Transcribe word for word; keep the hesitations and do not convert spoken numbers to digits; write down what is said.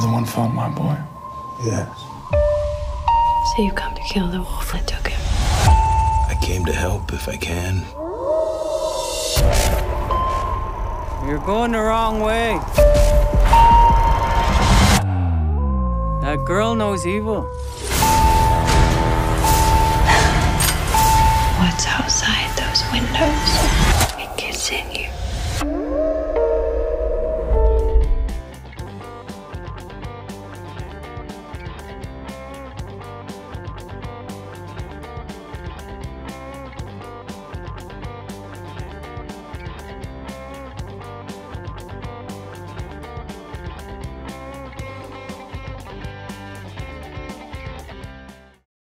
the one found my boy? Yes. So you come to kill the wolf that took him? I came to help if I can. You're going the wrong way. That girl knows evil. What's outside those windows? It gets in you.